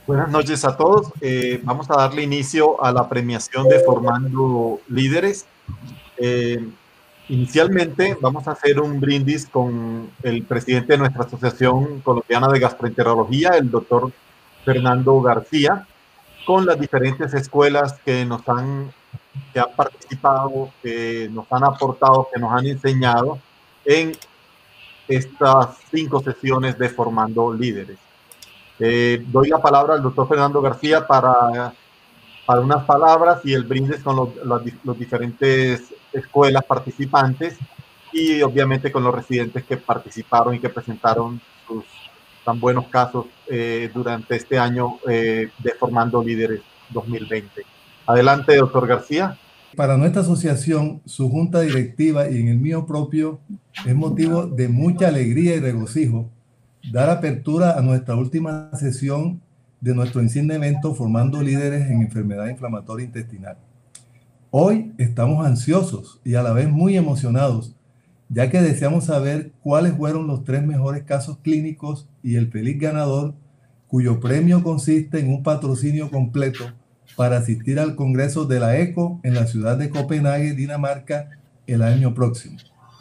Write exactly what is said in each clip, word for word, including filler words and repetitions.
Buenas noches a todos. Eh, vamos a darle inicio a la premiación de Formando Líderes. Eh, inicialmente vamos a hacer un brindis con el presidente de nuestra Asociación Colombiana de Gastroenterología, el doctor Fernando García, con las diferentes escuelas que nos han, que han participado, que nos han aportado, que nos han enseñado en estas cinco sesiones de Formando Líderes. Eh, doy la palabra al doctor Fernando García para, para unas palabras y el brindis con los, los, los diferentes escuelas participantes y obviamente con los residentes que participaron y que presentaron sus tan buenos casos eh, durante este año eh, de Formando Líderes dos mil veinte. Adelante, doctor García. Para nuestra asociación, su junta directiva y en el mío propio, es motivo de mucha alegría y regocijo dar apertura a nuestra última sesión de nuestro insigne evento Formando Líderes en Enfermedad Inflamatoria Intestinal. Hoy estamos ansiosos y a la vez muy emocionados, ya que deseamos saber cuáles fueron los tres mejores casos clínicos y el feliz ganador, cuyo premio consiste en un patrocinio completo para asistir al Congreso de la ECO en la ciudad de Copenhague, Dinamarca, el año próximo.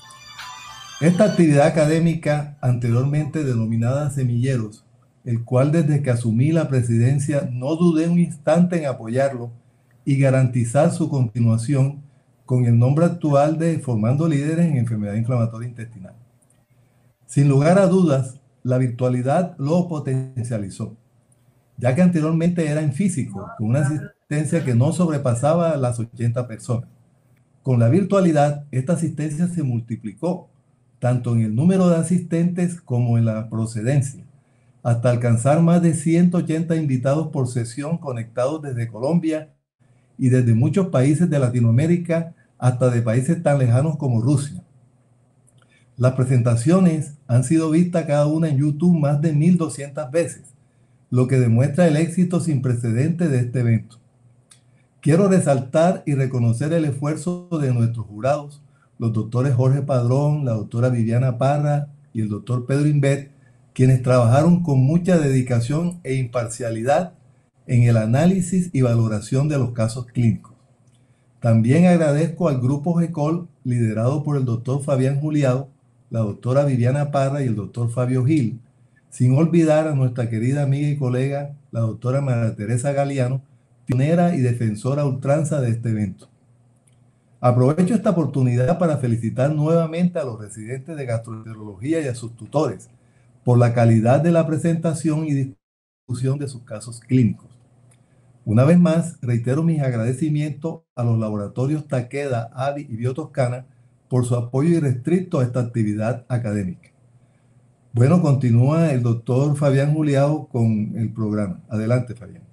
Esta actividad académica, anteriormente denominada Semilleros, el cual desde que asumí la presidencia no dudé un instante en apoyarlo y garantizar su continuación con el nombre actual de Formando Líderes en Enfermedad Inflamatoria Intestinal. Sin lugar a dudas, la virtualidad lo potencializó, ya que anteriormente era en físico, con una asistencia que no sobrepasaba las ochenta personas. Con la virtualidad, esta asistencia se multiplicó, tanto en el número de asistentes como en la procedencia, hasta alcanzar más de ciento ochenta invitados por sesión conectados desde Colombia y desde muchos países de Latinoamérica, hasta de países tan lejanos como Rusia. Las presentaciones han sido vistas cada una en YouTube más de mil doscientas veces, lo que demuestra el éxito sin precedentes de este evento. Quiero resaltar y reconocer el esfuerzo de nuestros jurados, los doctores Jorge Padrón, la doctora Viviana Parra y el doctor Pedro Invet, quienes trabajaron con mucha dedicación e imparcialidad en el análisis y valoración de los casos clínicos. También agradezco al grupo G E C O L, liderado por el doctor Fabián Juliado, la doctora Viviana Parra y el doctor Fabio Gil, sin olvidar a nuestra querida amiga y colega, la doctora María Teresa Galeano, pionera y defensora a ultranza de este evento. Aprovecho esta oportunidad para felicitar nuevamente a los residentes de gastroenterología y a sus tutores por la calidad de la presentación y discusión de sus casos clínicos. Una vez más, reitero mis agradecimientos a los laboratorios Takeda, A V I y Biotoscana por su apoyo irrestricto a esta actividad académica. Bueno, continúa el doctor Fabián Juliado con el programa. Adelante, Fabián.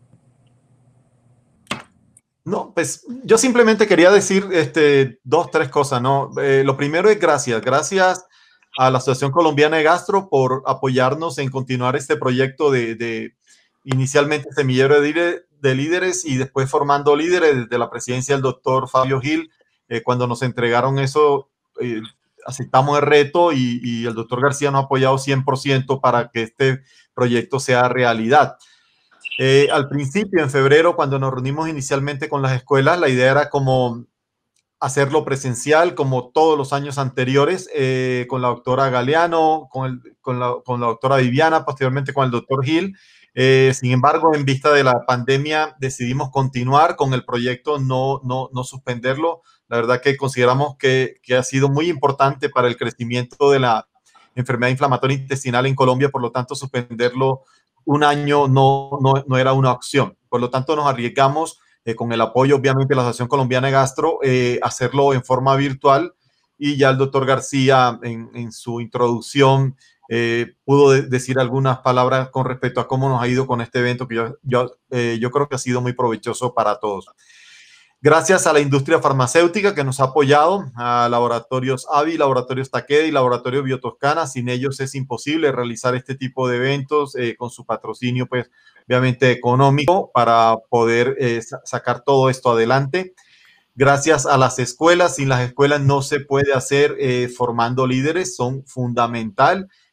No, pues yo simplemente quería decir este, dos, tres cosas, ¿no? Eh, lo primero es gracias. Gracias a la Asociación Colombiana de Gastro por apoyarnos en continuar este proyecto de, de inicialmente Semillero de, de Líderes y después Formando Líderes desde la presidencia del doctor Fabio Gil. Eh, cuando nos entregaron eso, eh, aceptamos el reto y, y el doctor García nos ha apoyado cien por ciento para que este proyecto sea realidad. Eh, al principio, en febrero, cuando nos reunimos inicialmente con las escuelas, la idea era como hacerlo presencial, como todos los años anteriores, eh, con la doctora Galeano, con, el, con, la, con la doctora Viviana, posteriormente con el doctor Gil. Eh, sin embargo, en vista de la pandemia, decidimos continuar con el proyecto, no, no, no suspenderlo. La verdad que consideramos que, que ha sido muy importante para el crecimiento de la enfermedad inflamatoria intestinal en Colombia, por lo tanto, suspenderlo un año no, no, no era una opción. Por lo tanto, nos arriesgamos eh, con el apoyo, obviamente, de la Asociación Colombiana de Gastro, eh, hacerlo en forma virtual y ya el doctor García en, en su introducción eh, pudo de decir algunas palabras con respecto a cómo nos ha ido con este evento que yo, yo, eh, yo creo que ha sido muy provechoso para todos. Gracias a la industria farmacéutica que nos ha apoyado, a laboratorios A V I, laboratorios Takeda y laboratorio Biotoscana. Sin ellos es imposible realizar este tipo de eventos eh, con su patrocinio, pues, obviamente económico para poder eh, sacar todo esto adelante. Gracias a las escuelas. Sin las escuelas no se puede hacer eh, formando líderes, son fundamental.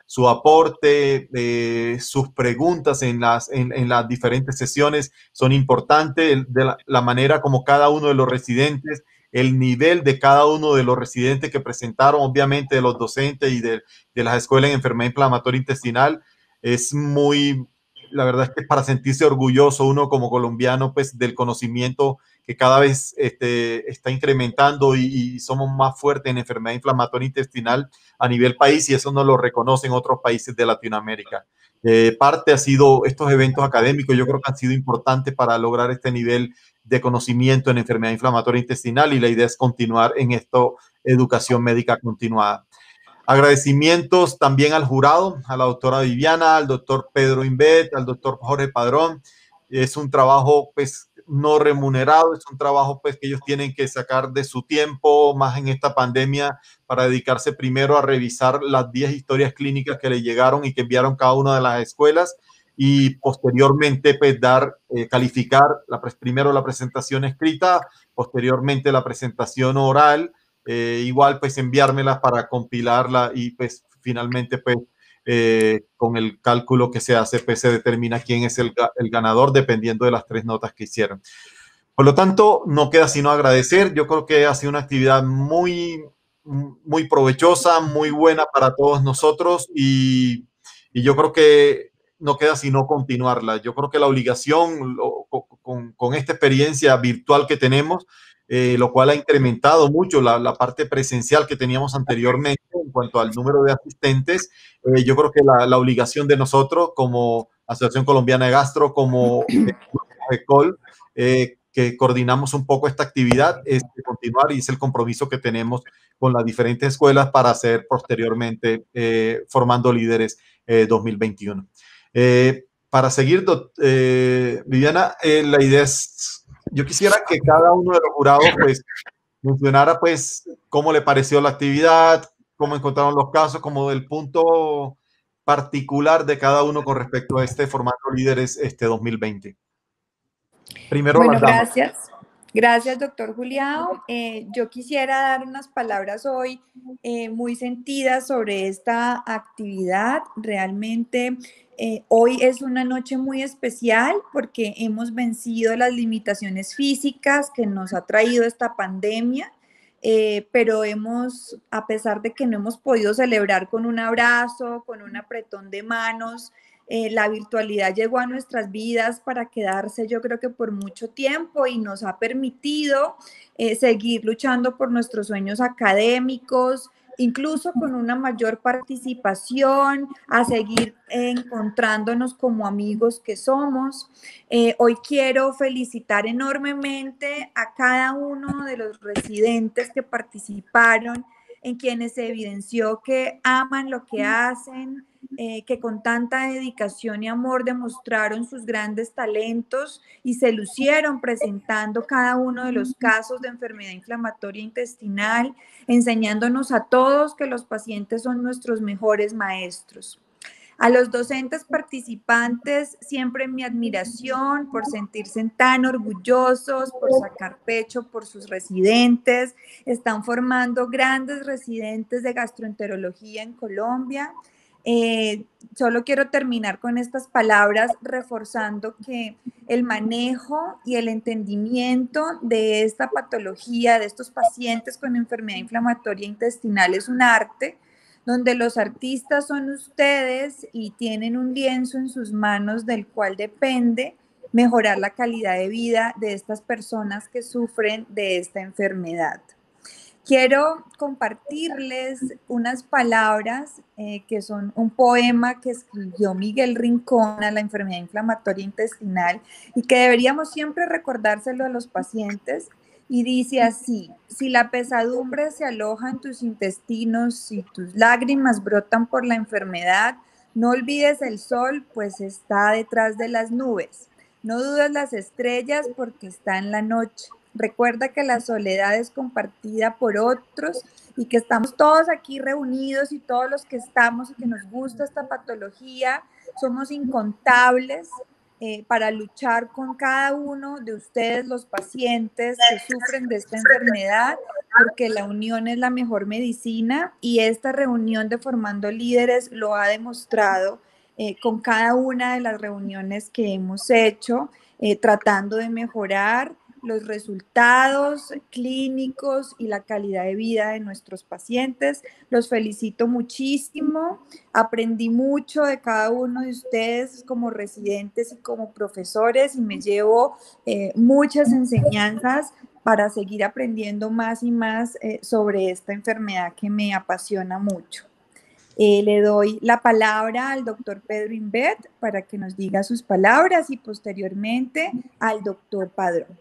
su aporte, eh, sus preguntas en las, en, en las diferentes sesiones son importantes, de la, la manera como cada uno de los residentes, el nivel de cada uno de los residentes que presentaron, obviamente de los docentes y de, de las escuelas en enfermedad inflamatoria intestinal, es muy, la verdad es que para sentirse orgulloso uno como colombiano, pues del conocimiento que cada vez este, está incrementando y, y somos más fuertes en enfermedad inflamatoria intestinal a nivel país, y eso no lo reconocen otros países de Latinoamérica. Eh, parte ha sido estos eventos académicos, yo creo que han sido importantes para lograr este nivel de conocimiento en enfermedad inflamatoria intestinal, y la idea es continuar en esto, educación médica continuada. Agradecimientos también al jurado, a la doctora Viviana, al doctor Pedro Invet, al doctor Jorge Padrón. Es un trabajo pues no remunerado, es un trabajo pues que ellos tienen que sacar de su tiempo, más en esta pandemia, para dedicarse primero a revisar las diez historias clínicas que le llegaron y que enviaron cada una de las escuelas, y posteriormente pues dar, eh, calificar la, primero la presentación escrita, posteriormente la presentación oral. Eh, igual pues enviármelas para compilarla, y pues finalmente pues eh, con el cálculo que se hace pues se determina quién es el, el ganador dependiendo de las tres notas que hicieron. Por lo tanto, no queda sino agradecer. Yo creo que ha sido una actividad muy, muy provechosa, muy buena para todos nosotros, y, y yo creo que no queda sino continuarla. Yo creo que la obligación lo, con, con esta experiencia virtual que tenemos, Eh, lo cual ha incrementado mucho la, la, parte presencial que teníamos anteriormente en cuanto al número de asistentes. Eh, yo creo que la, la obligación de nosotros como Asociación Colombiana de Gastro, como eh, ECOL, eh, que coordinamos un poco esta actividad, es de continuar, y es el compromiso que tenemos con las diferentes escuelas para hacer posteriormente eh, formando líderes eh, dos mil veintiuno. Eh, para seguir, eh, Viviana, eh, la idea es, yo quisiera que cada uno de los jurados pues mencionara pues cómo le pareció la actividad, cómo encontraron los casos, como el punto particular de cada uno con respecto a este formato líderes este dos mil veinte. Primero bueno, las damas. Gracias. Gracias, doctor Juliao. Eh, yo quisiera dar unas palabras hoy eh, muy sentidas sobre esta actividad. Realmente eh, hoy es una noche muy especial porque hemos vencido las limitaciones físicas que nos ha traído esta pandemia. Eh, pero hemos, a pesar de que no hemos podido celebrar con un abrazo, con un apretón de manos, Eh, la virtualidad llegó a nuestras vidas para quedarse, yo creo que por mucho tiempo, y nos ha permitido eh, seguir luchando por nuestros sueños académicos, incluso con una mayor participación, a seguir eh, encontrándonos como amigos que somos. Eh, hoy quiero felicitar enormemente a cada uno de los residentes que participaron, en quienes se evidenció que aman lo que hacen, Eh, que con tanta dedicación y amor demostraron sus grandes talentos y se lucieron presentando cada uno de los casos de enfermedad inflamatoria intestinal, enseñándonos a todos que los pacientes son nuestros mejores maestros. A los docentes participantes, siempre mi admiración por sentirse tan orgullosos, por sacar pecho por sus residentes. Están formando grandes residentes de gastroenterología en Colombia. Eh, solo quiero terminar con estas palabras reforzando que el manejo y el entendimiento de esta patología, de estos pacientes con enfermedad inflamatoria intestinal, es un arte donde los artistas son ustedes y tienen un lienzo en sus manos del cual depende mejorar la calidad de vida de estas personas que sufren de esta enfermedad. Quiero compartirles unas palabras eh, que son un poema que escribió Miguel Rincón a la enfermedad inflamatoria intestinal y que deberíamos siempre recordárselo a los pacientes. Y dice así: si la pesadumbre se aloja en tus intestinos, si tus lágrimas brotan por la enfermedad, no olvides el sol, pues está detrás de las nubes. No dudes las estrellas, porque está en la noche. Recuerda que la soledad es compartida por otros y que estamos todos aquí reunidos, y todos los que estamos y que nos gusta esta patología somos incontables eh, para luchar con cada uno de ustedes, los pacientes que sufren de esta enfermedad, porque la unión es la mejor medicina y esta reunión de Formando Líderes lo ha demostrado eh, con cada una de las reuniones que hemos hecho, eh, tratando de mejorar los resultados clínicos y la calidad de vida de nuestros pacientes. Los felicito muchísimo, aprendí mucho de cada uno de ustedes como residentes y como profesores y me llevo eh, muchas enseñanzas para seguir aprendiendo más y más eh, sobre esta enfermedad que me apasiona mucho. Eh, le doy la palabra al doctor Pedro Inbet para que nos diga sus palabras y posteriormente al doctor Padrón.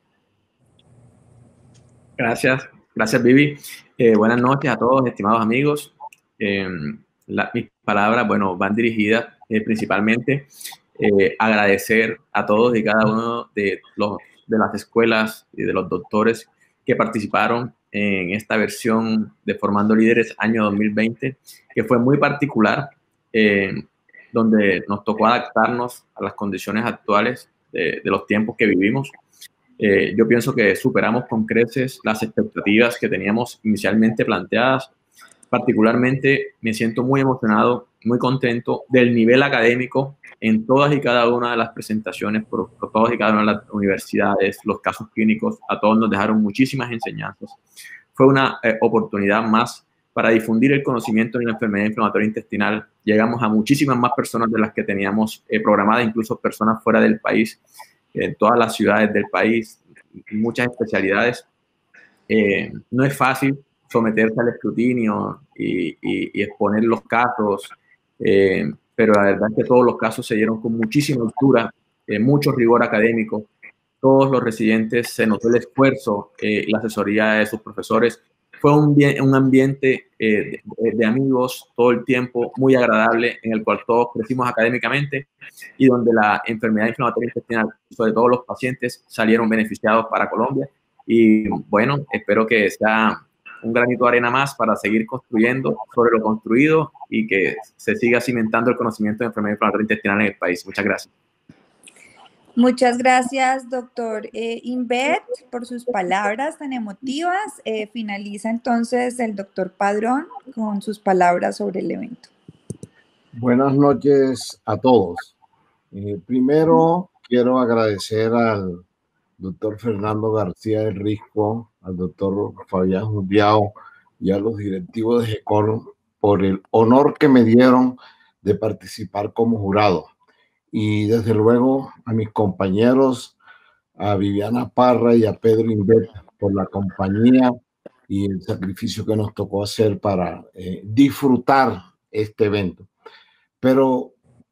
Gracias, gracias Vivi. Eh, buenas noches a todos, estimados amigos. Eh, la, mis palabras, bueno, van dirigidas eh, principalmente eh, agradecer a todos y cada uno de, los, de las escuelas y de los doctores que participaron en esta versión de Formando Líderes año dos mil veinte, que fue muy particular, eh, donde nos tocó adaptarnos a las condiciones actuales de, de los tiempos que vivimos. Eh, yo pienso que superamos con creces las expectativas que teníamos inicialmente planteadas. Particularmente me siento muy emocionado, muy contento del nivel académico en todas y cada una de las presentaciones por, por todas y cada una de las universidades, los casos clínicos, a todos nos dejaron muchísimas enseñanzas. Fue una eh, oportunidad más para difundir el conocimiento en la enfermedad inflamatoria intestinal. Llegamos a muchísimas más personas de las que teníamos eh, programadas, incluso personas fuera del país, en todas las ciudades del país, muchas especialidades. Eh, no es fácil someterse al escrutinio y, y, y exponer los casos, eh, pero la verdad es que todos los casos se dieron con muchísima altura, eh, mucho rigor académico. Todos los residentes se notó el esfuerzo y eh, la asesoría de sus profesores. Fue un, bien, un ambiente eh, de, de amigos todo el tiempo, muy agradable, en el cual todos crecimos académicamente y donde la enfermedad inflamatoria intestinal, sobre todo los pacientes, salieron beneficiados para Colombia. Y bueno, espero que sea un granito de arena más para seguir construyendo sobre lo construido y que se siga cimentando el conocimiento de enfermedad inflamatoria intestinal en el país. Muchas gracias. Muchas gracias, doctor eh, Inbet, por sus palabras tan emotivas. Eh, finaliza entonces el doctor Padrón con sus palabras sobre el evento. Buenas noches a todos. Eh, primero, quiero agradecer al doctor Fernando García del Risco, al doctor Fabián Juliao y a los directivos de GECOL por el honor que me dieron de participar como jurado. Y desde luego a mis compañeros, a Viviana Parra y a Pedro Inbet por la compañía y el sacrificio que nos tocó hacer para eh, disfrutar este evento. Pero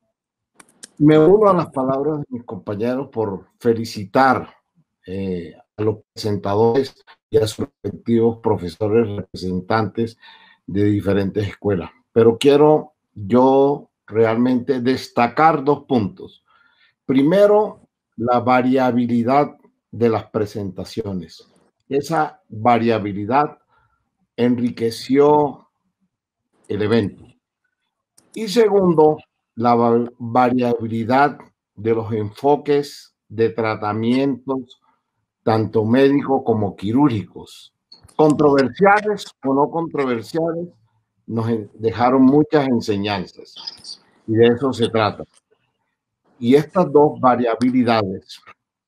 me uno a las palabras de mis compañeros por felicitar eh, a los presentadores y a sus respectivos profesores representantes de diferentes escuelas. Pero quiero yo realmente destacar dos puntos. Primero, la variabilidad de las presentaciones. Esa variabilidad enriqueció el evento. Y segundo, la variabilidad de los enfoques de tratamientos, tanto médicos como quirúrgicos. Controversiales o no controversiales, nos dejaron muchas enseñanzas. Y de eso se trata. Y estas dos variabilidades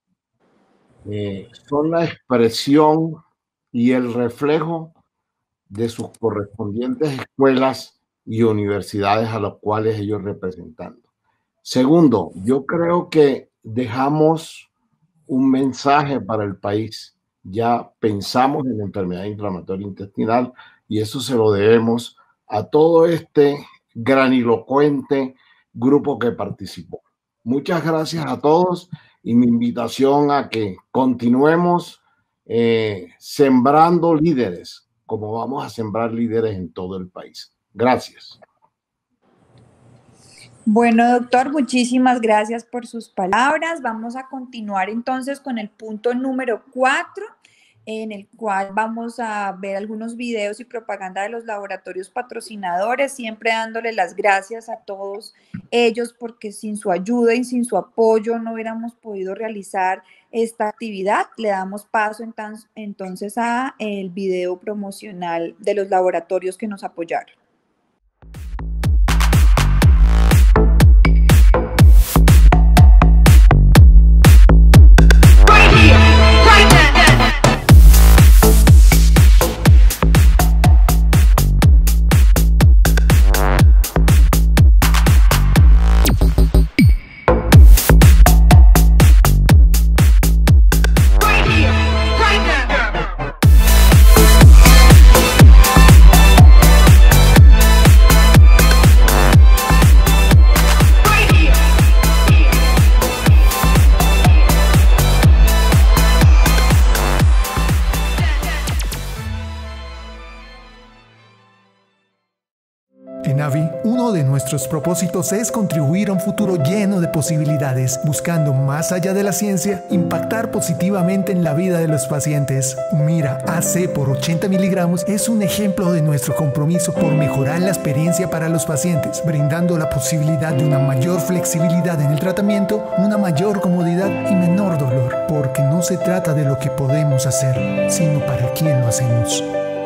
eh, son la expresión y el reflejo de sus correspondientes escuelas y universidades a las cuales ellos representan. Segundo, yo creo que dejamos un mensaje para el país. Ya pensamos en la enfermedad inflamatoria intestinal y eso se lo debemos a todo este granilocuente grupo que participó. Muchas gracias a todos y mi invitación a que continuemos eh, sembrando líderes, como vamos a sembrar líderes en todo el país. Gracias. Bueno, doctor, muchísimas gracias por sus palabras. Vamos a continuar entonces con el punto número cuatro. en el cual vamos a ver algunos videos y propaganda de los laboratorios patrocinadores, siempre dándole las gracias a todos ellos, porque sin su ayuda y sin su apoyo no hubiéramos podido realizar esta actividad. Le damos paso entonces a el video promocional de los laboratorios que nos apoyaron. En AVI, uno de nuestros propósitos es contribuir a un futuro lleno de posibilidades, buscando más allá de la ciencia, impactar positivamente en la vida de los pacientes. Humira A C por ochenta miligramos es un ejemplo de nuestro compromiso por mejorar la experiencia para los pacientes, brindando la posibilidad de una mayor flexibilidad en el tratamiento, una mayor comodidad y menor dolor, porque no se trata de lo que podemos hacer, sino para quién lo hacemos.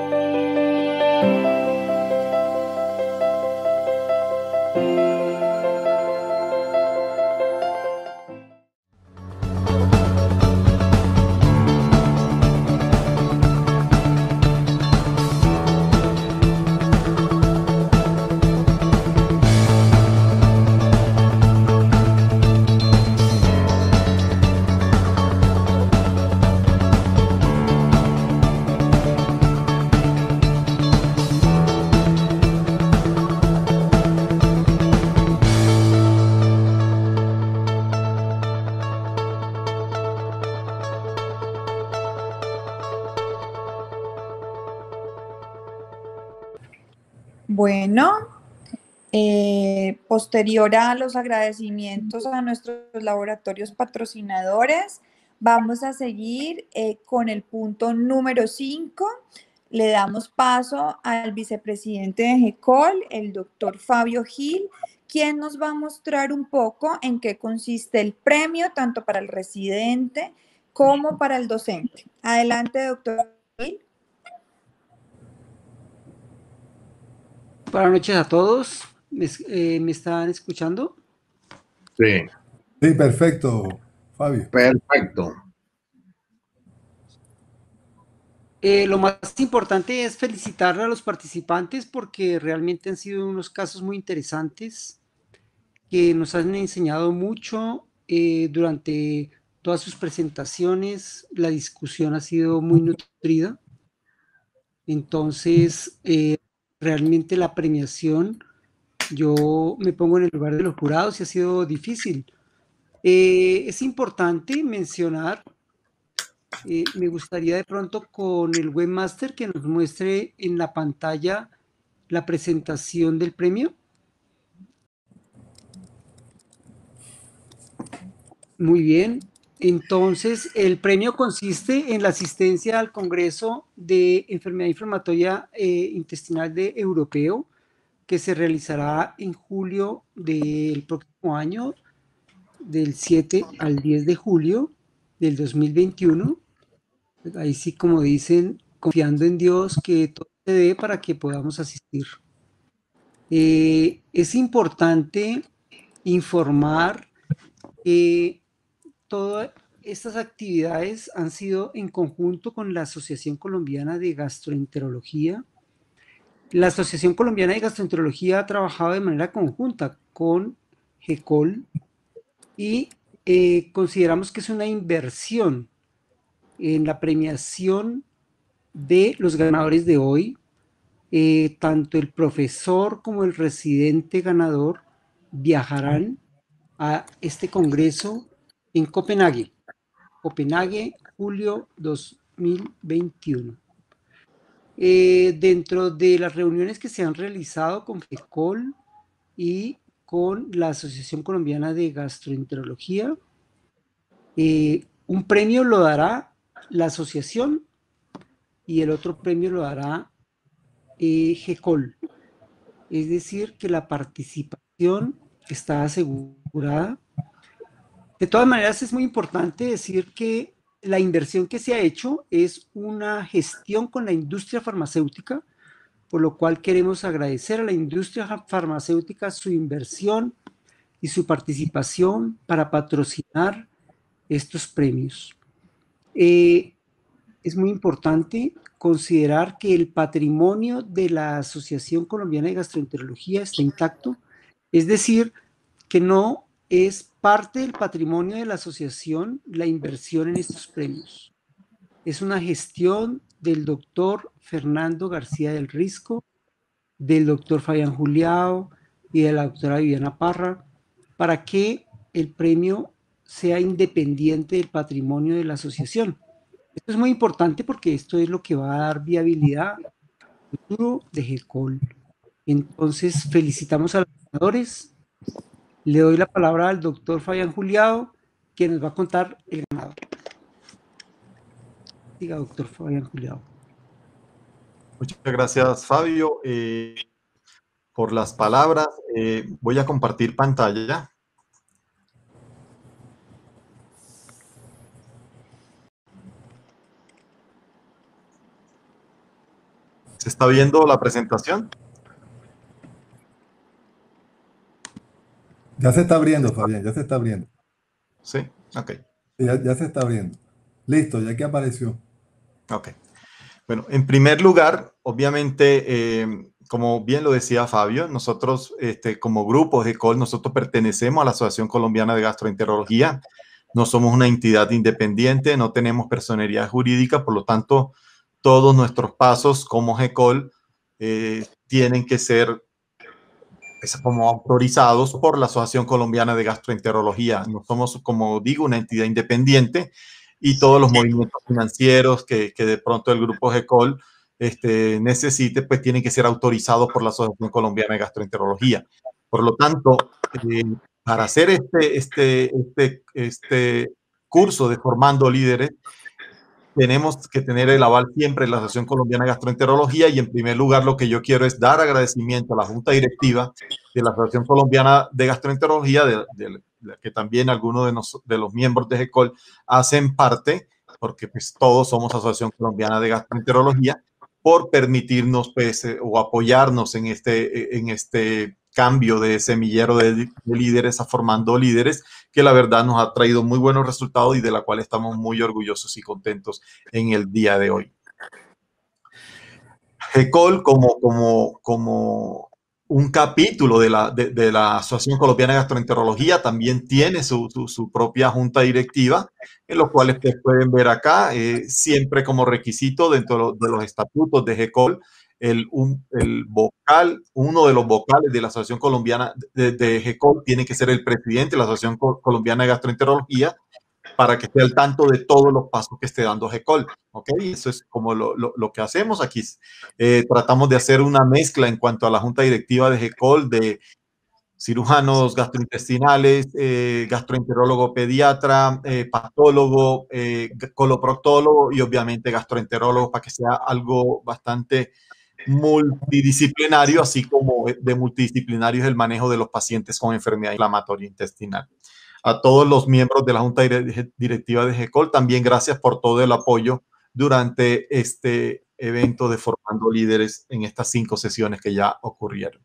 Bueno, eh, posterior a los agradecimientos a nuestros laboratorios patrocinadores, vamos a seguir eh, con el punto número cinco. Le damos paso al vicepresidente de GECOL, el doctor Fabio Gil, quien nos va a mostrar un poco en qué consiste el premio, tanto para el residente como para el docente. Adelante, doctor Gil. Buenas noches a todos. ¿Me, eh, ¿me están escuchando? Sí. Sí, perfecto, Fabio. Perfecto. Eh, lo más importante es felicitar a los participantes porque realmente han sido unos casos muy interesantes que nos han enseñado mucho eh, durante todas sus presentaciones. La discusión ha sido muy nutrida. Entonces, eh, realmente la premiación, yo me pongo en el lugar de los jurados y ha sido difícil. Eh, es importante mencionar, eh, me gustaría de pronto con el webmaster que nos muestre en la pantalla la presentación del premio. Muy bien. Entonces, el premio consiste en la asistencia al Congreso de Enfermedad Inflamatoria eh, Intestinal de Europeo, que se realizará en julio del próximo año, del siete al diez de julio del dos mil veintiuno. Ahí sí, como dicen, confiando en Dios que todo se dé para que podamos asistir. Eh, es importante informar que todas estas actividades han sido en conjunto con la Asociación Colombiana de Gastroenterología. La Asociación Colombiana de Gastroenterología ha trabajado de manera conjunta con GECOL y eh, consideramos que es una inversión en la premiación de los ganadores de hoy. Eh, tanto el profesor como el residente ganador viajarán a este congreso en Copenhague, Copenhague, julio dos mil veintiuno. Eh, dentro de las reuniones que se han realizado con GECOL y con la Asociación Colombiana de Gastroenterología, eh, un premio lo dará la asociación y el otro premio lo dará eh, GECOL. Es decir, que la participación está asegurada. De todas maneras, es muy importante decir que la inversión que se ha hecho es una gestión con la industria farmacéutica, por lo cual queremos agradecer a la industria farmacéutica su inversión y su participación para patrocinar estos premios. Eh, es muy importante considerar que el patrimonio de la Asociación Colombiana de Gastroenterología está intacto, es decir, que no es parte del patrimonio de la asociación la inversión en estos premios. Es una gestión del doctor Fernando García del Risco, del doctor Fabián Juliao y de la doctora Viviana Parra, para que el premio sea independiente del patrimonio de la asociación. Esto es muy importante porque esto es lo que va a dar viabilidad al futuro de GECOL. Entonces, felicitamos a los ganadores. Le doy la palabra al doctor Fabián Juliao, quien nos va a contar el ganador. Diga, doctor Fabián Juliao. Muchas gracias, Fabio, eh, por las palabras. Eh, voy a compartir pantalla. ¿Se está viendo la presentación? Ya se está abriendo, Fabián, ya se está abriendo. Sí, ok. Ya, ya se está abriendo. Listo, ya que apareció. Ok. Bueno, en primer lugar, obviamente, eh, como bien lo decía Fabio, nosotros este, como grupo GECOL, nosotros pertenecemos a la Asociación Colombiana de Gastroenterología. No somos una entidad independiente, no tenemos personería jurídica, por lo tanto, todos nuestros pasos como GECOL eh, tienen que ser es como autorizados por la Asociación Colombiana de Gastroenterología. No somos, como digo, una entidad independiente y todos los movimientos financieros que, que de pronto el grupo GECOL este, necesite, pues tienen que ser autorizados por la Asociación Colombiana de Gastroenterología. Por lo tanto, eh, para hacer este, este, este, este curso de Formando Líderes, tenemos que tener el aval siempre de la Asociación Colombiana de Gastroenterología y en primer lugar lo que yo quiero es dar agradecimiento a la Junta Directiva de la Asociación Colombiana de Gastroenterología, de, de, de que también algunos de, nos, de los miembros de GECOL hacen parte, porque pues todos somos Asociación Colombiana de Gastroenterología, por permitirnos pues, eh, o apoyarnos en este, en este cambio de semillero de, de líderes a Formando Líderes, que la verdad nos ha traído muy buenos resultados y de la cual estamos muy orgullosos y contentos en el día de hoy. GECOL como, como, como un capítulo de la, de, de la Asociación Colombiana de Gastroenterología también tiene su, su, su propia junta directiva, en los cuales ustedes pueden ver acá, eh, siempre como requisito dentro de los estatutos de GECOL, el, un, el vocal, uno de los vocales de la Asociación Colombiana de, de GECOL tiene que ser el presidente de la Asociación Colombiana de Gastroenterología para que esté al tanto de todos los pasos que esté dando GECOL. ¿Ok? Eso es como lo, lo, lo que hacemos aquí. Eh, tratamos de hacer una mezcla en cuanto a la junta directiva de GECOL de cirujanos gastrointestinales, eh, gastroenterólogo pediatra, eh, patólogo, eh, coloproctólogo y obviamente gastroenterólogo para que sea algo bastante multidisciplinario, así como de multidisciplinario es el manejo de los pacientes con enfermedad inflamatoria intestinal. A todos los miembros de la Junta Directiva de GECOL, también gracias por todo el apoyo durante este evento de Formando Líderes en estas cinco sesiones que ya ocurrieron.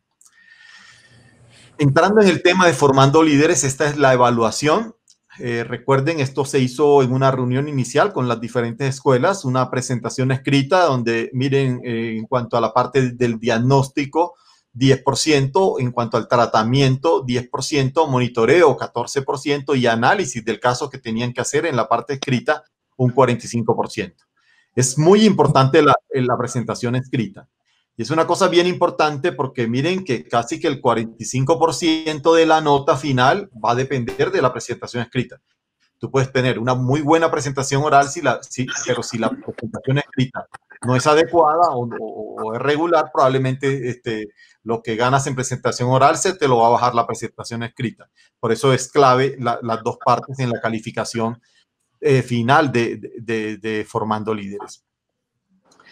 Entrando en el tema de Formando Líderes, esta es la evaluación. Eh, recuerden, esto se hizo en una reunión inicial con las diferentes escuelas, una presentación escrita donde, miren, eh, en cuanto a la parte del diagnóstico, diez por ciento, en cuanto al tratamiento, diez por ciento, monitoreo, catorce por ciento y análisis del caso que tenían que hacer en la parte escrita, un cuarenta y cinco por ciento. Es muy importante la, la presentación escrita. Y es una cosa bien importante porque miren que casi que el cuarenta y cinco por ciento de la nota final va a depender de la presentación escrita. Tú puedes tener una muy buena presentación oral, si la, si, pero si la presentación escrita no es adecuada o, o, o es regular, probablemente este, lo que ganas en presentación oral se te lo va a bajar la presentación escrita. Por eso es clave la, las dos partes en la calificación eh, final de, de, de, de Formando Líderes.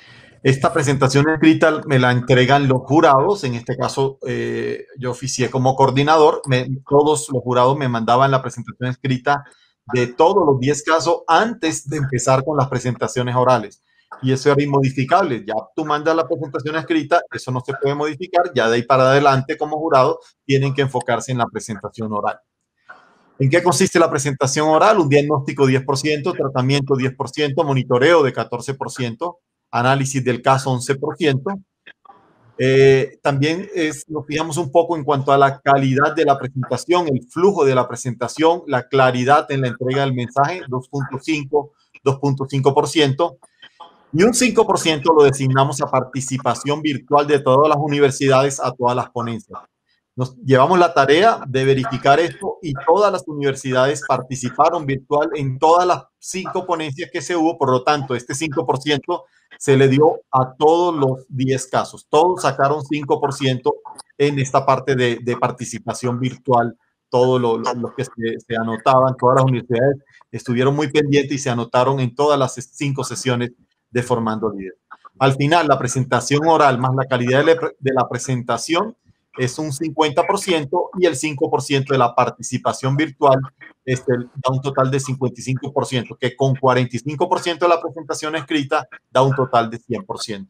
Esta presentación escrita me la entregan los jurados. En este caso, eh, yo oficié como coordinador. Me, todos los jurados me mandaban la presentación escrita de todos los diez casos antes de empezar con las presentaciones orales. Y eso era inmodificable. Ya tú mandas la presentación escrita, eso no se puede modificar. Ya de ahí para adelante, como jurado, tienen que enfocarse en la presentación oral. ¿En qué consiste la presentación oral? Un diagnóstico diez por ciento, tratamiento diez por ciento, monitoreo de catorce por ciento, análisis del caso once por ciento. Eh, también es, nos fijamos un poco en cuanto a la calidad de la presentación, el flujo de la presentación, la claridad en la entrega del mensaje, dos punto cinco, dos punto cinco por ciento. Y un cinco por ciento lo designamos a participación virtual de todas las universidades a todas las ponencias. Nos llevamos la tarea de verificar esto y todas las universidades participaron virtual en todas las cinco ponencias que se hubo. Por lo tanto, este cinco por ciento se le dio a todos los diez casos. Todos sacaron cinco por ciento en esta parte de, de participación virtual. Todos los lo, lo que se, se anotaban, todas las universidades estuvieron muy pendientes y se anotaron en todas las cinco sesiones de Formando Líderes. Al final, la presentación oral más la calidad de la, de la presentación es un cincuenta por ciento y el cinco por ciento de la participación virtual este, da un total de cincuenta y cinco por ciento, que con cuarenta y cinco por ciento de la presentación escrita da un total de cien por ciento.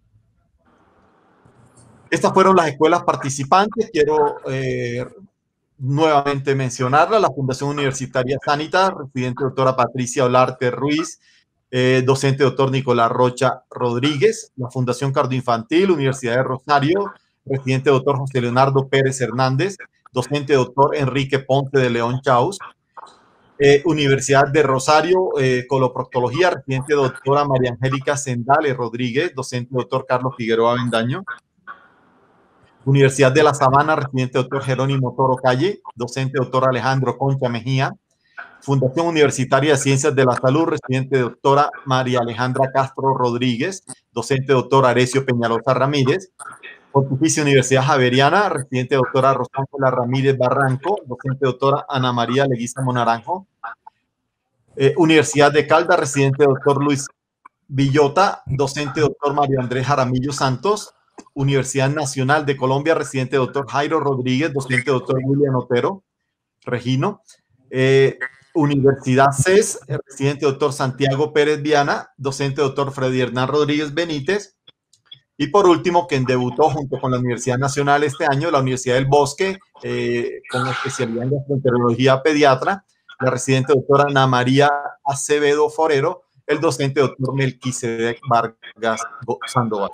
Estas fueron las escuelas participantes. Quiero eh, nuevamente mencionarla: la Fundación Universitaria Sanitas, residente doctora Patricia Olarte Ruiz, eh, docente doctor Nicolás Rocha Rodríguez; la Fundación Cardioinfantil, Universidad de Rosario, residente doctor José Leonardo Pérez Hernández, docente doctor Enrique Ponce de León Chaus; eh, Universidad de Rosario, eh, Coloproctología, residente doctora María Angélica Sendales Rodríguez, docente doctor Carlos Figueroa Bendaño; Universidad de La Sabana, residente doctor Jerónimo Toro Calle, docente doctor Alejandro Concha Mejía; Fundación Universitaria de Ciencias de la Salud, residente doctora María Alejandra Castro Rodríguez, docente doctor Arecio Peñalosa Ramírez; Pontificia Universidad Javeriana, residente doctora Rosángela Ramírez Barranco, docente doctora Ana María Leguízamo Naranjo; eh, Universidad de Caldas, residente doctor Luis Villota, docente doctor Mario Andrés Jaramillo Santos; Universidad Nacional de Colombia, residente doctor Jairo Rodríguez, docente doctor William Otero Regino; eh, Universidad C E S, residente doctor Santiago Pérez Viana, docente doctor Freddy Hernán Rodríguez Benítez; y por último, quien debutó junto con la Universidad Nacional este año, la Universidad del Bosque, eh, con especialidad en gastroenterología pediatra, la residente doctora Ana María Acevedo Forero, el docente doctor Melquisedec Vargas Sandoval.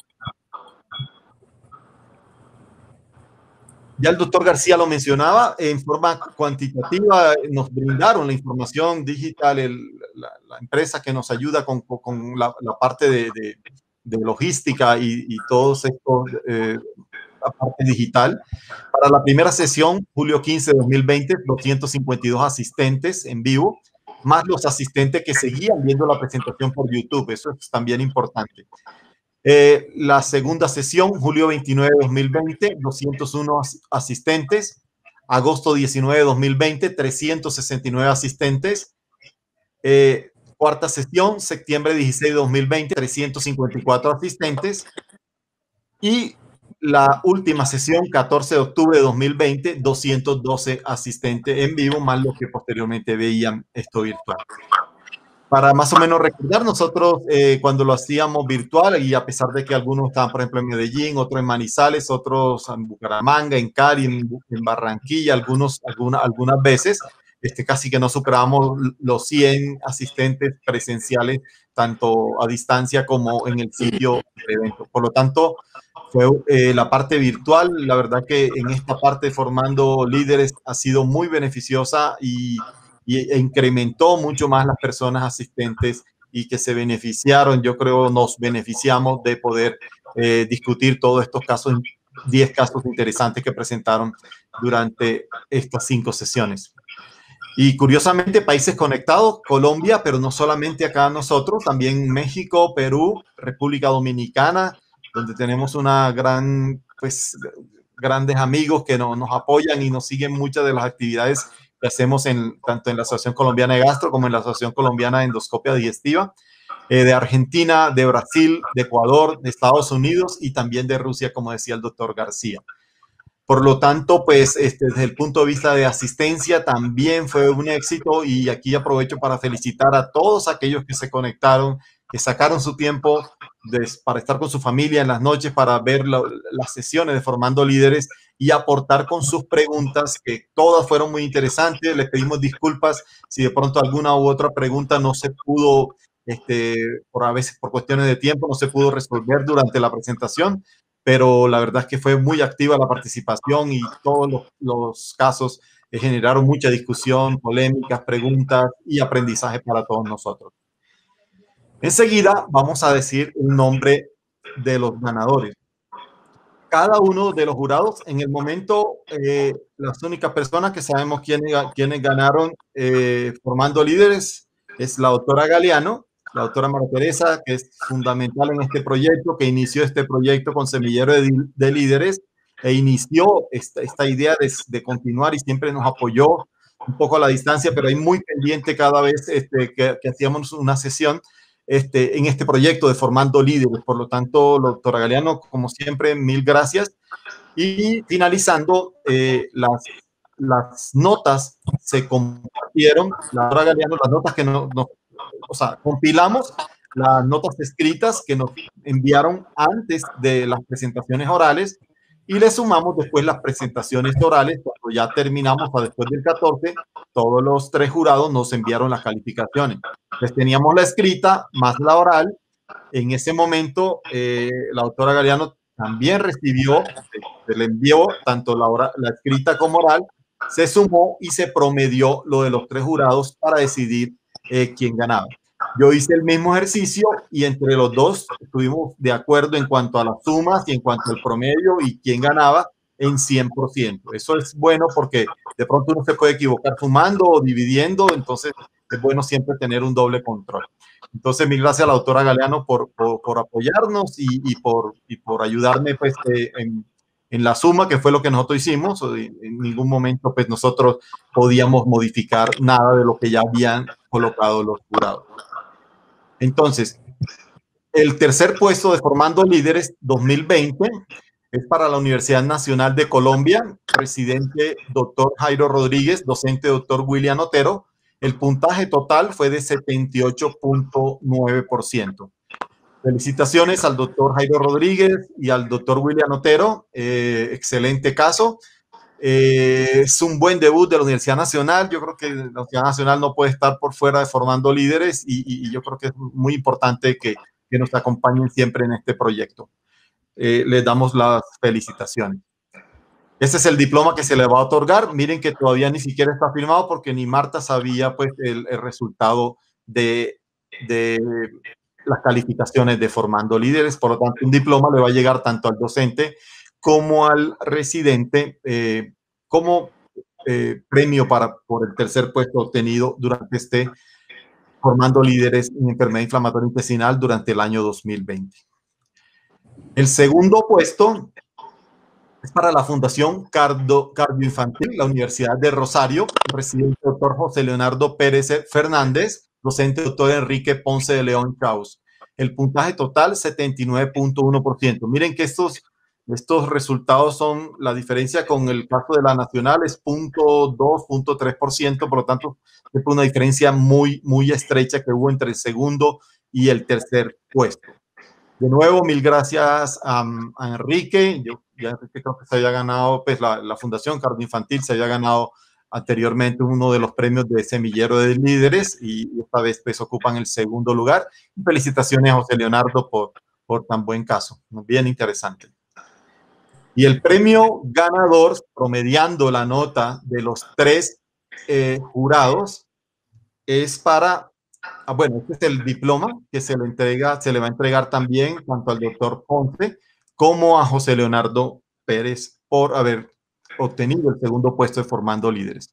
Ya el doctor García lo mencionaba, en forma cuantitativa nos brindaron la información digital, el, la, la empresa que nos ayuda con, con la, la parte de, de, de logística y, y todos estos, eh, la parte digital. Para la primera sesión, julio quince de dos mil veinte, doscientos cincuenta y dos asistentes en vivo, más los asistentes que seguían viendo la presentación por YouTube. Eso es también importante. Eh, la segunda sesión, julio veintinueve de dos mil veinte, doscientos uno as asistentes. Agosto diecinueve de dos mil veinte, trescientos sesenta y nueve asistentes. Eh, cuarta sesión, septiembre dieciséis de dos mil veinte, trescientos cincuenta y cuatro asistentes. Y la última sesión, catorce de octubre de dos mil veinte, doscientos doce asistentes en vivo, más los que posteriormente veían esto virtual. Para más o menos recordar, nosotros eh, cuando lo hacíamos virtual, y a pesar de que algunos estaban, por ejemplo, en Medellín, otros en Manizales, otros en Bucaramanga, en Cali, en, en Barranquilla, algunos, alguna, algunas veces, este, casi que no superábamos los cien asistentes presenciales, tanto a distancia como en el sitio del evento. Por lo tanto, fue eh, la parte virtual, la verdad que en esta parte Formando Líderes ha sido muy beneficiosa y y e incrementó mucho más las personas asistentes y que se beneficiaron. Yo creo nos beneficiamos de poder eh, discutir todos estos casos, diez casos interesantes que presentaron durante estas cinco sesiones. Y curiosamente, países conectados, Colombia, pero no solamente acá nosotros, también México, Perú, República Dominicana, donde tenemos una gran, pues, grandes amigos que no, nos apoyan y nos siguen muchas de las actividades que hacemos en, tanto en la Asociación Colombiana de Gastro como en la Asociación Colombiana de Endoscopia Digestiva. eh, de Argentina, de Brasil, de Ecuador, de Estados Unidos y también de Rusia, como decía el doctor García. Por lo tanto, pues este, desde el punto de vista de asistencia también fue un éxito, y aquí aprovecho para felicitar a todos aquellos que se conectaron, que sacaron su tiempo de, para estar con su familia en las noches, para ver la, las sesiones de Formando Líderes y aportar con sus preguntas, que todas fueron muy interesantes. Les pedimos disculpas si de pronto alguna u otra pregunta no se pudo, este, por a veces por cuestiones de tiempo, no se pudo resolver durante la presentación, pero la verdad es que fue muy activa la participación y todos los, los casos eh, generaron mucha discusión, polémicas, preguntas y aprendizaje para todos nosotros. Enseguida vamos a decir el nombre de los ganadores. Cada uno de los jurados, en el momento, eh, las únicas personas que sabemos quiénes, quiénes ganaron eh, Formando Líderes es la doctora Galeano, la doctora María Teresa, que es fundamental en este proyecto, que inició este proyecto con Semillero de, de Líderes e inició esta, esta idea de, de continuar, y siempre nos apoyó un poco a la distancia, pero ahí muy pendiente cada vez este, que, que hacíamos una sesión este, en este proyecto de Formando Líderes. Por lo tanto, doctora Galeano, como siempre, mil gracias. Y finalizando, eh, las, las notas se compartieron, la doctora Galeano, las notas que nos, nos o sea, compilamos las notas escritas que nos enviaron antes de las presentaciones orales y le sumamos después las presentaciones orales. Cuando ya terminamos, a después del catorce, todos los tres jurados nos enviaron las calificaciones. Pues teníamos la escrita más la oral. En ese momento, eh, la doctora Galeano también recibió, se le envió tanto la, oral, la escrita como oral, se sumó y se promedió lo de los tres jurados para decidir Eh, quién ganaba. Yo hice el mismo ejercicio y entre los dos estuvimos de acuerdo en cuanto a las sumas y en cuanto al promedio y quién ganaba en cien por ciento. Eso es bueno porque de pronto uno se puede equivocar sumando o dividiendo, entonces es bueno siempre tener un doble control. Entonces, mil gracias a la doctora Galeano por, por, por apoyarnos y, y, por, y por ayudarme pues, eh, en, en la suma, que fue lo que nosotros hicimos. En ningún momento pues nosotros podíamos modificar nada de lo que ya habían colocado los jurados. Entonces, el tercer puesto de Formando Líderes dos mil veinte es para la Universidad Nacional de Colombia, presidente doctor Jairo Rodríguez, docente doctor William Otero. El puntaje total fue de setenta y ocho punto nueve por ciento. Felicitaciones al doctor Jairo Rodríguez y al doctor William Otero. Eh, excelente caso. Eh, es un buen debut de la Universidad Nacional. Yo creo que la Universidad Nacional no puede estar por fuera de Formando Líderes y, y, y yo creo que es muy importante que, que nos acompañen siempre en este proyecto. Eh, les damos las felicitaciones. Este es el diploma que se le va a otorgar. Miren que todavía ni siquiera está firmado porque ni Marta sabía pues el, el resultado de, de las calificaciones de Formando Líderes. Por lo tanto, un diploma le va a llegar tanto al docente como al residente eh, como eh, premio para, por el tercer puesto obtenido durante este Formando Líderes en enfermedad inflamatoria intestinal durante el año dos mil veinte. El segundo puesto es para la Fundación Cardio, Cardioinfantil, la Universidad de Rosario, presidente doctor José Leonardo Pérez Fernández, docente doctor Enrique Ponce de León Chaus. El puntaje total, setenta y nueve punto uno por ciento. Miren que estos, estos resultados son, la diferencia con el caso de la Nacional es cero punto dos, cero punto tres por ciento, por lo tanto, es una diferencia muy, muy estrecha que hubo entre el segundo y el tercer puesto. De nuevo, mil gracias a, a Enrique. Yo ya Enrique creo que se había ganado, pues la, la Fundación Cardioinfantil se había ganado anteriormente uno de los premios de Semillero de Líderes y esta vez pues ocupan el segundo lugar. Felicitaciones a José Leonardo por, por tan buen caso, bien interesante. Y el premio ganador, promediando la nota de los tres eh, jurados, es para... Ah, bueno, este es el diploma que se le entrega, se le va a entregar también tanto al doctor Ponce como a José Leonardo Pérez por haber obtenido el segundo puesto de Formando Líderes.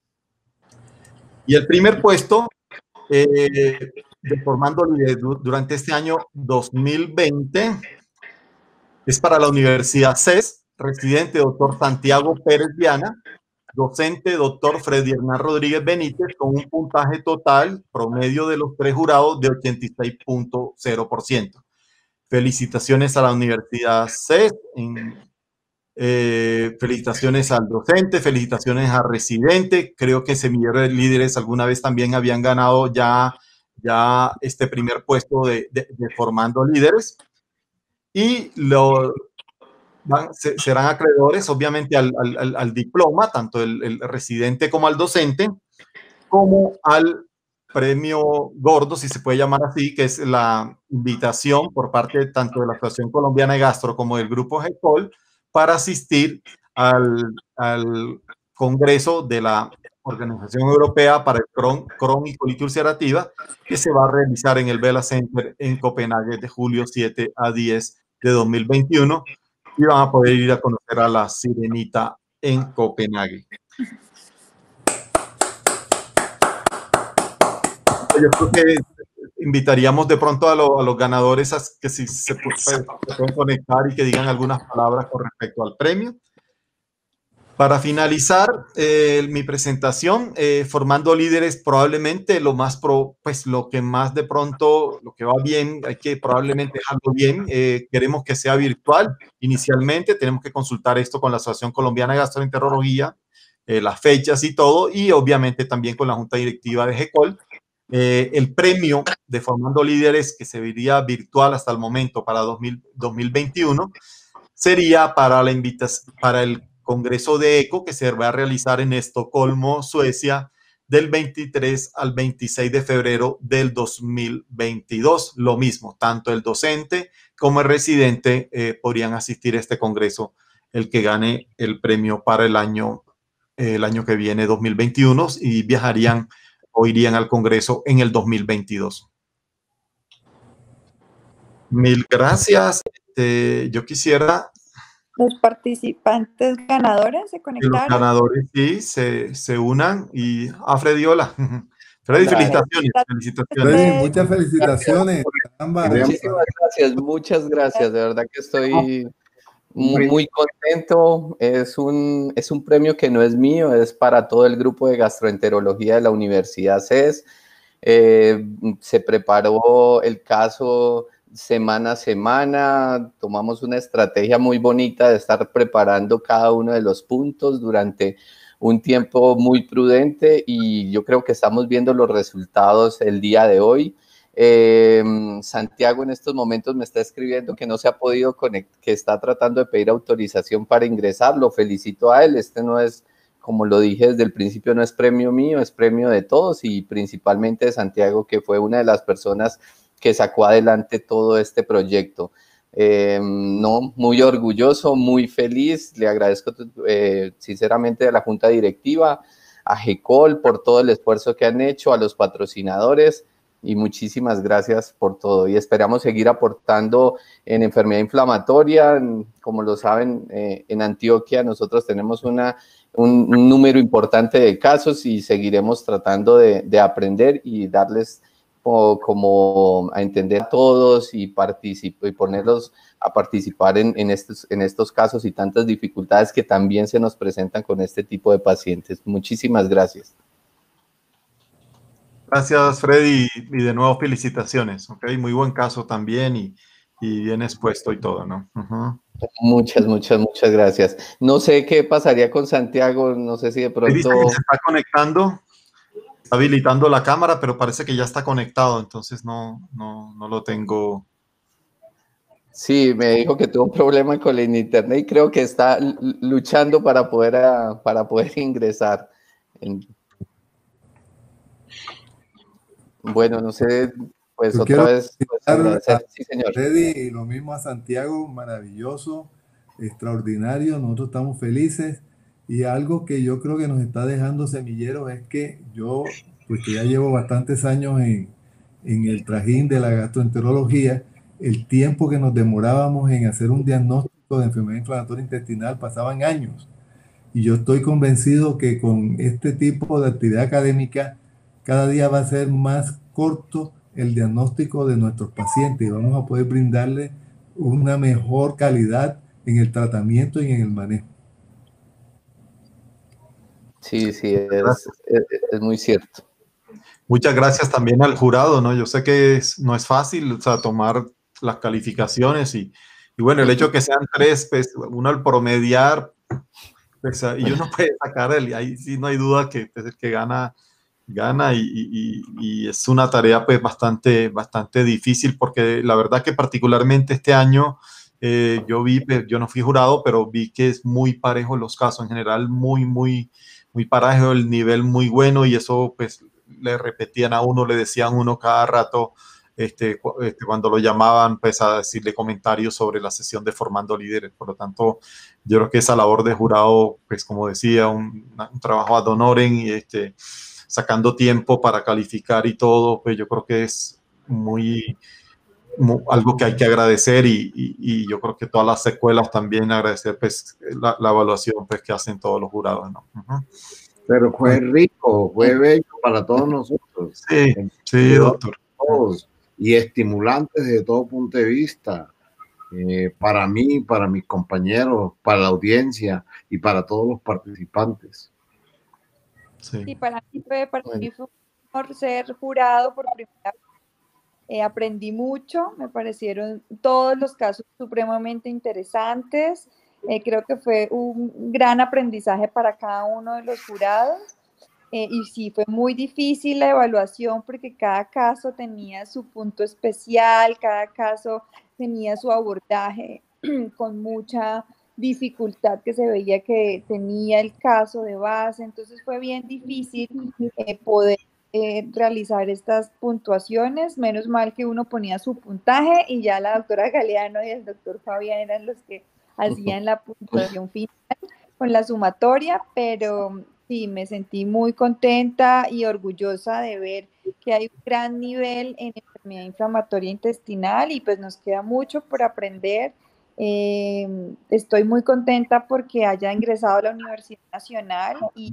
Y el primer puesto eh, de Formando Líderes durante este año dos mil veinte es para la Universidad C E S, residente doctor Santiago Pérez Viana, docente doctor Freddy Hernán Rodríguez Benítez, con un puntaje total promedio de los tres jurados de ochenta y seis punto cero por ciento. Felicitaciones a la Universidad C E S, en, eh, felicitaciones al docente, felicitaciones al residente. Creo que Semillero de Líderes alguna vez también habían ganado ya, ya este primer puesto de, de, de formando líderes. Y lo, van, se, serán acreedores obviamente al, al, al diploma, tanto el, el residente como al docente, como al premio gordo, si se puede llamar así, que es la invitación por parte tanto de la Asociación Colombiana de Gastro como del Grupo G E C O L para asistir al, al Congreso de la Organización Europea para el Crohn, Crohn y colitis ulcerativa, que se va a realizar en el Vela Center en Copenhague de julio siete a diez de dos mil veintiuno, y van a poder ir a conocer a la Sirenita en Copenhague. Yo creo que invitaríamos de pronto a, lo, a los ganadores a que si se, pues, se pueden conectar y que digan algunas palabras con respecto al premio. Para finalizar eh, mi presentación, eh, formando líderes, probablemente lo más pro, pues lo que más de pronto, lo que va bien, hay que probablemente dejarlo bien. Eh, queremos que sea virtual inicialmente, tenemos que consultar esto con la Asociación Colombiana de Gastroenterología, eh, las fechas y todo, y obviamente también con la Junta Directiva de G E C O L. Eh, el premio de Formando Líderes, que se vería virtual hasta el momento para dos mil veintiuno, sería para, la invitación, para el Congreso de ECO, que se va a realizar en Estocolmo, Suecia, del veintitrés al veintiséis de febrero del dos mil veintidós. Lo mismo, tanto el docente como el residente eh, podrían asistir a este congreso, el que gane el premio para el año, eh, el año que viene, dos mil veintiuno, y viajarían o irían al Congreso en el dos mil veintidós. Mil gracias. Este, yo quisiera... Los participantes ganadores se conectaron. Que los ganadores sí se, se unan. Y a ah, Freddy, hola. Freddy, vale. felicitaciones. felicitaciones. Freddy, muchas felicitaciones. Muchísimas gracias, muchas gracias. De verdad que estoy muy, muy contento. Es un, es un premio que no es mío, es para todo el grupo de gastroenterología de la Universidad C E S. Eh, se preparó el caso semana a semana, tomamos una estrategia muy bonita de estar preparando cada uno de los puntos durante un tiempo muy prudente, y yo creo que estamos viendo los resultados el día de hoy. Eh, Santiago en estos momentos me está escribiendo que no se ha podido conectar, que está tratando de pedir autorización para ingresar. Lo felicito a él. Este no es, como lo dije desde el principio, no es premio mío, es premio de todos, y principalmente de Santiago, que fue una de las personas que sacó adelante todo este proyecto. Eh, no, muy orgulloso, muy feliz. Le agradezco eh, sinceramente a la Junta Directiva, a G E C O L por todo el esfuerzo que han hecho, a los patrocinadores, y muchísimas gracias por todo. Y esperamos seguir aportando en enfermedad inflamatoria. Como lo saben, eh, en Antioquia nosotros tenemos una, un, un número importante de casos, y seguiremos tratando de, de aprender y darles o como a entender a todos y, y ponerlos a participar en, en, estos, en estos casos y tantas dificultades que también se nos presentan con este tipo de pacientes. Muchísimas gracias. Gracias, Freddy, y de nuevo felicitaciones. Okay, muy buen caso también, y, y bien expuesto y todo, ¿no? Uh-huh. Muchas, muchas, muchas gracias. No sé qué pasaría con Santiago, no sé si de pronto... Dice que se está conectando, está habilitando la cámara, pero parece que ya está conectado, entonces no, no, no lo tengo. Sí, me dijo que tuvo un problema con el internet y creo que está luchando para poder, a, para poder ingresar. En... Bueno, no sé, pues Yo otra vez. Pues, agradecer, sí, señor. Freddy, y lo mismo a Santiago, maravilloso, extraordinario, nosotros estamos felices. Y algo que yo creo que nos está dejando Semilleros es que yo, pues que ya llevo bastantes años en, en el trajín de la gastroenterología, el tiempo que nos demorábamos en hacer un diagnóstico de enfermedad inflamatoria intestinal pasaban años. Y yo estoy convencido que con este tipo de actividad académica cada día va a ser más corto el diagnóstico de nuestros pacientes y vamos a poder brindarle una mejor calidad en el tratamiento y en el manejo. Sí, sí, es, es, es muy cierto. Muchas gracias también al jurado, ¿no? Yo sé que es, no es fácil, o sea, tomar las calificaciones y, y bueno, el hecho de que sean tres, pues uno al promediar, pues, y uno puede sacar el, ahí sí no hay duda que pues, el que gana, gana y, y, y es una tarea pues bastante, bastante difícil porque la verdad que particularmente este año eh, yo vi, yo no fui jurado, pero vi que es muy parejo los casos, en general muy, muy, muy parejo, el nivel muy bueno y eso pues le repetían a uno, le decían a uno cada rato, este, este, cuando lo llamaban, pues a decirle comentarios sobre la sesión de Formando Líderes. Por lo tanto, yo creo que esa labor de jurado, pues como decía, un, un trabajo ad honorem y este, sacando tiempo para calificar y todo, pues yo creo que es muy, muy algo que hay que agradecer y, y, y yo creo que todas las escuelas también agradecer pues la, la evaluación pues que hacen todos los jurados, ¿no? Uh-huh. Pero fue rico, fue bello para todos nosotros. Sí, sí, doctor. Todos, y estimulante desde todo punto de vista, eh, para mí, para mis compañeros, para la audiencia y para todos los participantes. Sí, sí para mí fue, para mí fue un honor ser jurado por primera vez. Eh, aprendí mucho, me parecieron todos los casos supremamente interesantes. Eh, creo que fue un gran aprendizaje para cada uno de los jurados. Eh, y sí, fue muy difícil la evaluación porque cada caso tenía su punto especial, cada caso tenía su abordaje con mucha dificultad que se veía que tenía el caso de base. Entonces fue bien difícil eh, poder eh, realizar estas puntuaciones. Menos mal que uno ponía su puntaje y ya la doctora Galeano y el doctor Fabián eran los que hacían la puntuación final con la sumatoria, pero sí, me sentí muy contenta y orgullosa de ver que hay un gran nivel en enfermedad inflamatoria intestinal y pues nos queda mucho por aprender. Eh, estoy muy contenta porque haya ingresado a la Universidad Nacional y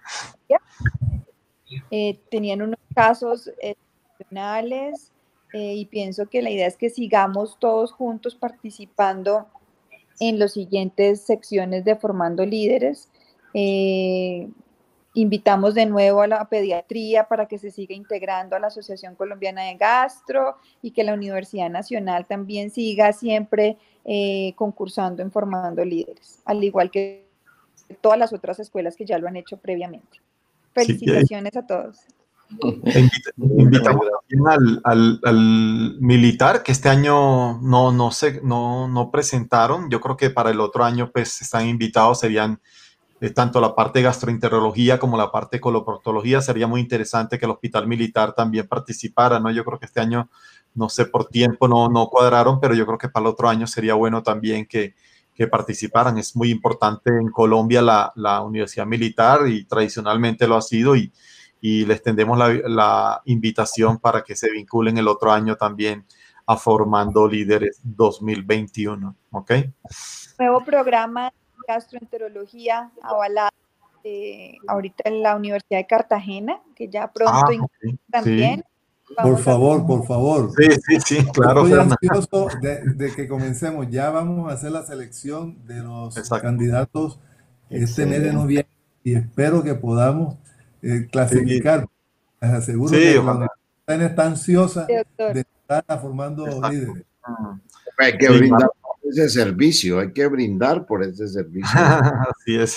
eh, tenían unos casos excepcionales eh, y pienso que la idea es que sigamos todos juntos participando en las siguientes secciones de Formando Líderes. Eh, invitamos de nuevo a la pediatría para que se siga integrando a la Asociación Colombiana de Gastro y que la Universidad Nacional también siga siempre eh, concursando en Formando Líderes, al igual que todas las otras escuelas que ya lo han hecho previamente. Felicitaciones sí, a todos. Invitamos también al, al, al militar que este año no, no, se, no, no presentaron. Yo creo que para el otro año pues están invitados, serían eh, tanto la parte de gastroenterología como la parte de coloproctología. Sería muy interesante que el hospital militar también participara, ¿no? Yo creo que este año, no sé, por tiempo no, no cuadraron, pero yo creo que para el otro año sería bueno también que, que participaran. Es muy importante en Colombia la, la universidad militar y tradicionalmente lo ha sido y y les tendemos la, la invitación para que se vinculen el otro año también a Formando Líderes dos mil veintiuno, ¿ok? Nuevo programa de gastroenterología avalado eh, ahorita en la Universidad de Cartagena, que ya pronto ah, okay. también. Sí. Por favor, a... por favor. Sí, sí, sí, claro. Estoy ansioso de, de que comencemos. Ya vamos a hacer la selección de los Exacto. candidatos este Excelente. mes de noviembre y espero que podamos Eh, clasificar. Les aseguro sí, que ojalá. La universidad está ansiosa sí, de estar formando Exacto. líderes. Hay que sí, brindar claro. por ese servicio, hay que brindar por ese servicio. Así es.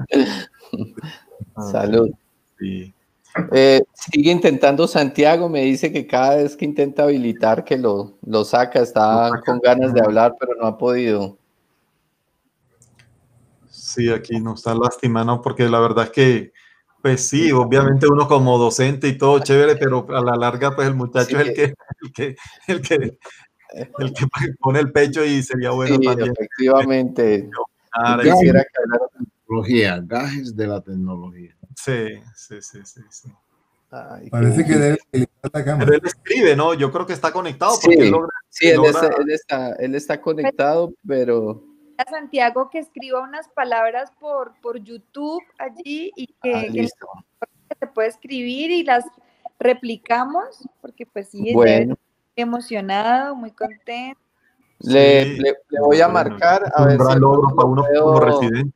Salud. Sí. Eh, sigue intentando Santiago, me dice que cada vez que intenta habilitar que lo, lo saca, está lo con ganas de hablar, pero no ha podido. Sí, aquí nos está lastimando porque la verdad es que pues sí, obviamente uno como docente y todo chévere, pero a la larga pues el muchacho sí, es el que, el que, el que, el que pone el pecho y sería bueno sí, también. Efectivamente. Ahora quisiera que hablara de tecnología, gajes de la tecnología. Sí, sí, sí, sí. sí. Ay, Parece que debe utilizar la cámara. Pero él escribe, ¿no? Yo creo que está conectado. Sí, porque él, logra, sí él, logra... Está, él, está, él está conectado, pero... A Santiago que escriba unas palabras por, por YouTube allí y que, ah, que, que se puede escribir y las replicamos, porque pues sí, bueno. emocionado, muy contento. Le, sí, le, le voy a marcar a un ver gran si logro para uno puedo, como residente.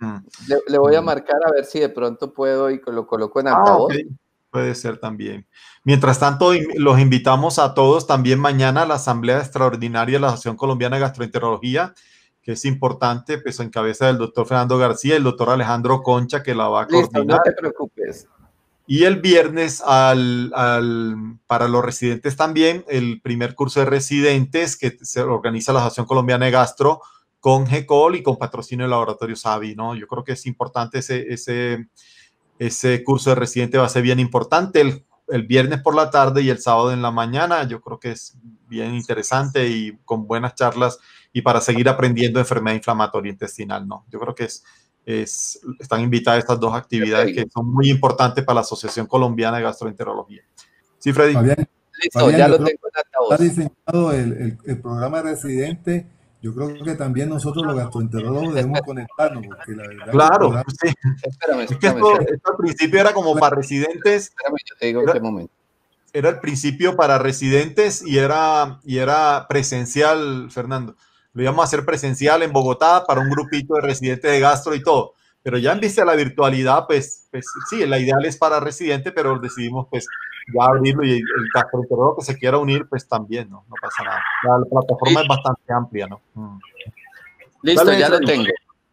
Le, le voy a marcar a ver si de pronto puedo y lo coloco en altavoz. Ah, okay. Puede ser también. Mientras tanto, los invitamos a todos también mañana a la Asamblea Extraordinaria de la Asociación Colombiana de Gastroenterología, que es importante, pues en cabeza del doctor Fernando García y el doctor Alejandro Concha, que la va a Listo, coordinar. no te preocupes. Y el viernes, al, al, para los residentes también, el primer curso de residentes que se organiza la Asociación Colombiana de Gastro con G E C O L y con patrocinio del Laboratorio Savi, ¿no? Yo creo que es importante ese, ese, ese curso de residente, va a ser bien importante el, el viernes por la tarde y el sábado en la mañana. Yo creo que es bien interesante y con buenas charlas y para seguir aprendiendo enfermedad inflamatoria intestinal, ¿no? Yo creo que es, es están invitadas estas dos actividades que son muy importantes para la Asociación Colombiana de Gastroenterología. Sí, Freddy. Fabián, Listo, Fabián, ya lo creo, tengo en altavoz. Está diseñado el, el, el programa residente. Yo creo que también nosotros los gastroenterólogos debemos conectarnos, porque la verdad claro, programa, sí. Espérame, Es que espérame, esto, espérame. esto al principio era como para residentes. Espérame, yo te digo en Era, qué momento. Era el principio para residentes y era, y era presencial, Fernando. Lo íbamos a hacer presencial en Bogotá para un grupito de residentes de gastro y todo. Pero ya en vista de la virtualidad, pues, pues sí, la ideal es para residentes, pero decidimos pues ya abrirlo y el gastroenterólogo que se quiera unir, pues también, ¿no? No pasa nada. La, la plataforma es bastante amplia, ¿no? Mm. Listo, Dale, ya lo Freddy. tengo.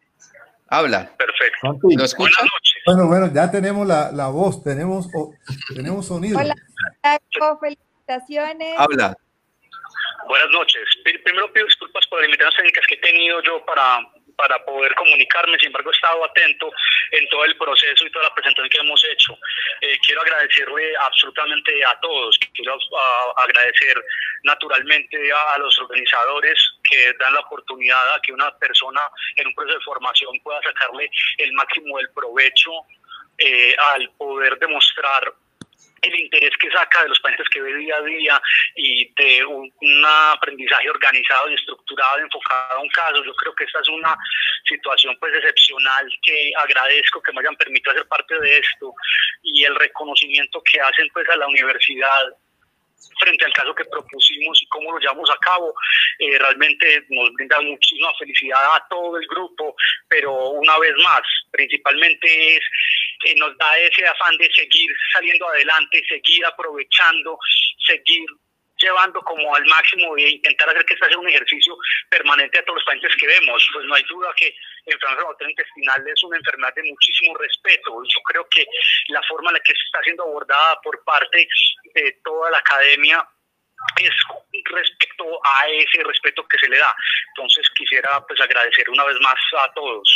Habla. Perfecto. Santi. ¿Lo escucha? Buenas noches. bueno, bueno, ya tenemos la, la voz, tenemos, oh, tenemos sonido. Hola, Jaco, felicitaciones. Habla. Buenas noches. Primero pido disculpas por las limitaciones técnicas que he tenido yo para, para poder comunicarme. Sin embargo, he estado atento en todo el proceso y toda la presentación que hemos hecho. Eh, quiero agradecerle absolutamente a todos. Quiero a, agradecer naturalmente a, a los organizadores que dan la oportunidad a que una persona en un proceso de formación pueda sacarle el máximo del provecho eh, al poder demostrar el interés que saca de los pacientes que ve día a día y de un, un aprendizaje organizado y estructurado enfocado a un caso. Yo creo que esta es una situación pues excepcional que agradezco que me hayan permitido hacer parte de esto y el reconocimiento que hacen pues a la universidad frente al caso que propusimos y cómo lo llevamos a cabo, eh, realmente nos brinda muchísima felicidad a todo el grupo, pero una vez más, principalmente es, eh, nos da ese afán de seguir saliendo adelante, seguir aprovechando, seguir llevando como al máximo e intentar hacer que este sea un ejercicio permanente a todos los pacientes que vemos. Pues no hay duda que enfermedad inflamatoria intestinal es una enfermedad de muchísimo respeto. Yo creo que la forma en la que se está siendo abordada por parte de toda la academia es respecto a ese respeto que se le da. Entonces quisiera pues agradecer una vez más a todos.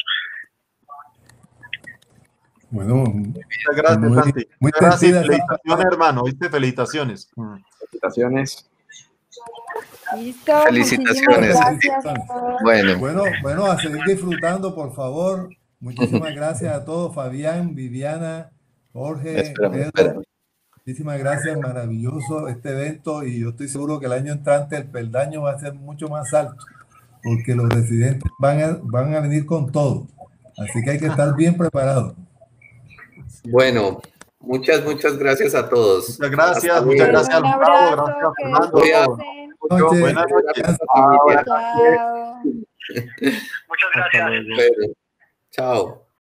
Bueno, muchas gracias, muy, Santi. muy Gracias, sentida felicitaciones, hermano. ¿Viste? Felicitaciones. Felicitaciones. Listo. Felicitaciones. Gracias a todos. Bueno, Bueno, bueno, a seguir disfrutando, por favor. Muchísimas gracias a todos, Fabián, Viviana, Jorge, espérame, Pedro. espérame. Muchísimas gracias, maravilloso este evento y yo estoy seguro que el año entrante el peldaño va a ser mucho más alto porque los residentes van a, van a venir con todo. Así que hay que estar bien preparados. Bueno, muchas, muchas gracias a todos. Muchas gracias, Hasta muchas luego. gracias, Un Gustavo. abrazo, Gracias, que Fernando. descansen. Noche. Buenas noches. Gracias, familia. Chao. Muchas Hasta gracias. luego. Bueno, chao.